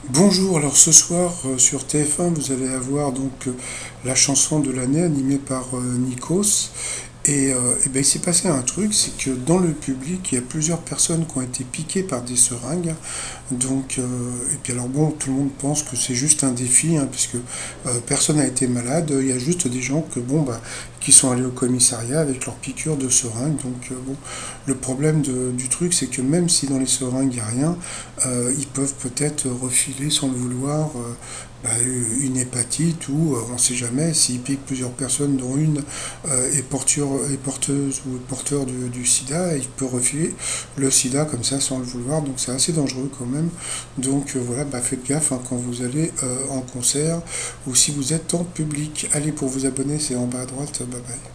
Bonjour, alors ce soir sur TF1 vous allez avoir la chanson de l'année animée par Nikos et ben, il s'est passé un truc, c'est que dans le public il y a plusieurs personnes qui ont été piquées par des seringues et puis alors bon, tout le monde pense que c'est juste un défi hein, puisque personne n'a été malade, il y a juste des gens qui sont allés au commissariat avec leur piqûre de seringue. Bon, le problème du truc, c'est que même si dans les seringues il n'y a rien, ils peuvent peut-être refiler sans le vouloir bah, une hépatite ou on ne sait jamais s'ils piquent plusieurs personnes dont une est porteuse ou porteur du sida, il peut refiler le sida comme ça sans le vouloir, donc c'est assez dangereux quand même. Voilà, bah, faites gaffe hein, quand vous allez en concert ou si vous êtes en public. Allez, pour vous abonner, c'est en bas à droite. Bye bye.